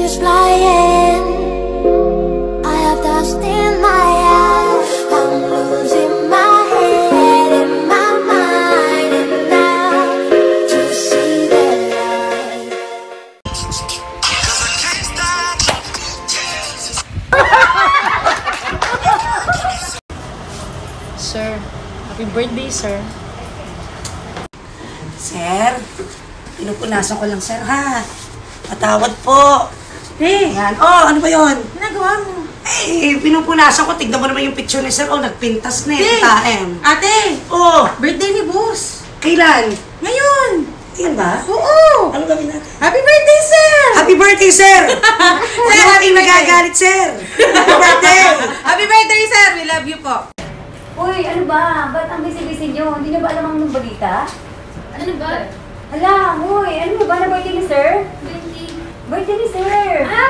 is flying. I have dust in my eyes. I'm losing my head in my mind enough to see the light. Sir, happy birthday, sir. Sir, pinupunasan ko lang, sir, ha? Patawad po. Yan. Oh, ano ba yun? Ginagawa mo? Eh, pinupunasan ko. Tignan mo naman yung picture ni sir. Oh, nagpintas na eh. Ate! Oh, Birthday ni boss! kailan? Ngayon! Yan ba? Oo! Ano gawin natin? Happy birthday, sir! Happy birthday, sir! Sir, happy nagagalit, sir! Happy birthday! Happy birthday, sir! We love you po! Uy, ano ba? Ba't ang busy-busy nyo? Hindi nyo ba alam ang balita? Ano ba? Hala, uy, ano ba na birthday ni sir? Birthday. Birthday ni sir! Ah,